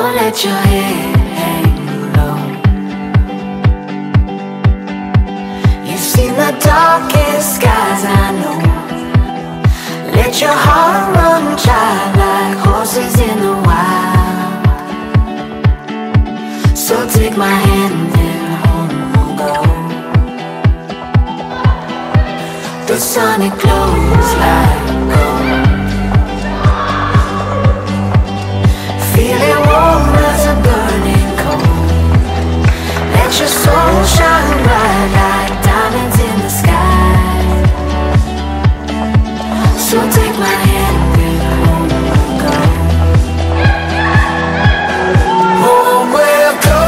Don't let your head hang low. You've seen the darkest skies, I know. Let your heart run child like horses in the wild. So take my hand and home we'll go. The sun it glows like gold. Feeling warm as a burning coal. Let your soul shine bright like diamonds in the sky. So take my hand and home we'll go. Home we'll go.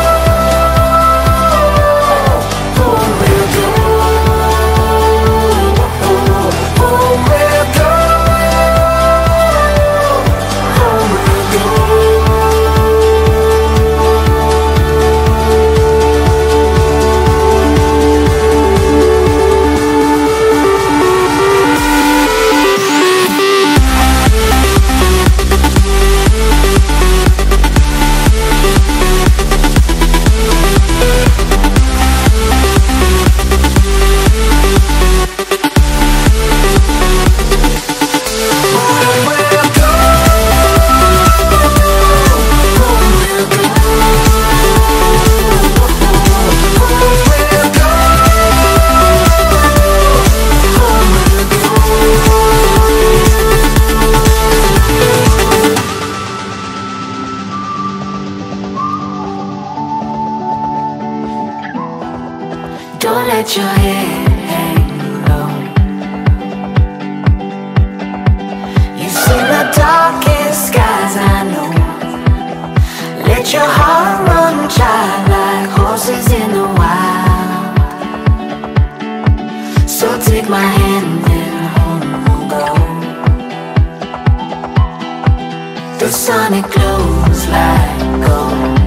Home we'll go. Home we'll go. Home we'll go. Don't let your head hang low. You've seen the darkest skies, I know. Let your heart run child like horses in the wild. So take my hand and home we'll go. The sun it glows like gold.